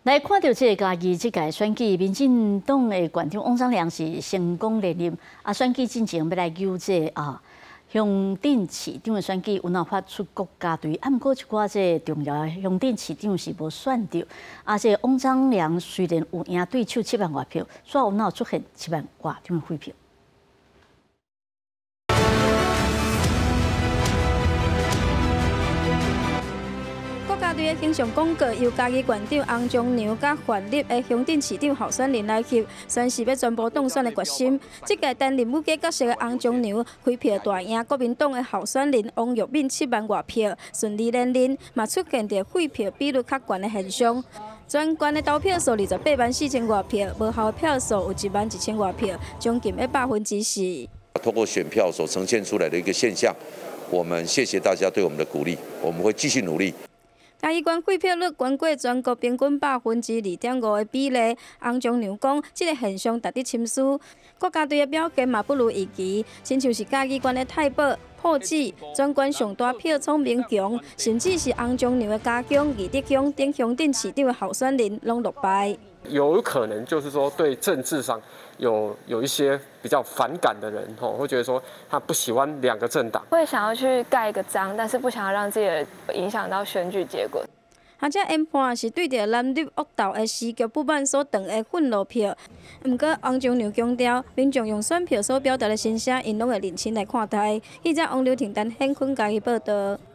来看到这个家己这届选举，民进党的县长王章良是成功连任，选举进程要来纠这乡镇市长的选举，有哪发出国家队，不过一寡这重要的乡镇市长是无选到，这王章良虽然有赢对手7万外票，却有哪出现7万外张的废票。 国家队的形象广告由嘉义县长洪忠良甲范立的乡镇市长候选人来翕，宣示要全部当选的决心。这届担任武家角色的洪忠良开票大赢国民党的候选人王玉敏7万外票，顺利连任，嘛出现着废票比率较悬的现象。全县的投票数28万4千外票，无效的票数有1万1千外票，将近4%。 通过选票所呈现出来的一个现象，我们谢谢大家对我们的鼓励，我们会继续努力。 嘉义县废票率高过全国平均2.5%的比例，洪忠良讲，这个现象值得深思。国家队的表现嘛不如预期，亲像是嘉义县的太保、破纪，全县上大票聪明强，甚至是洪忠良的家乡义德乡等乡镇市长的候选人拢落败。 有可能就是说对政治上有一些比较反感的人，会觉得说他不喜欢2个政党， 会想要去盖一个章，但是不想要让自己影响到选举结果。 这研判是对着蓝绿恶斗的时局不满所长的愤怒票。不过，洪忠良强调，民众用选票所表达的心声，因拢会认真来看待。记者王刘婷丹、hen坤嘉义报道。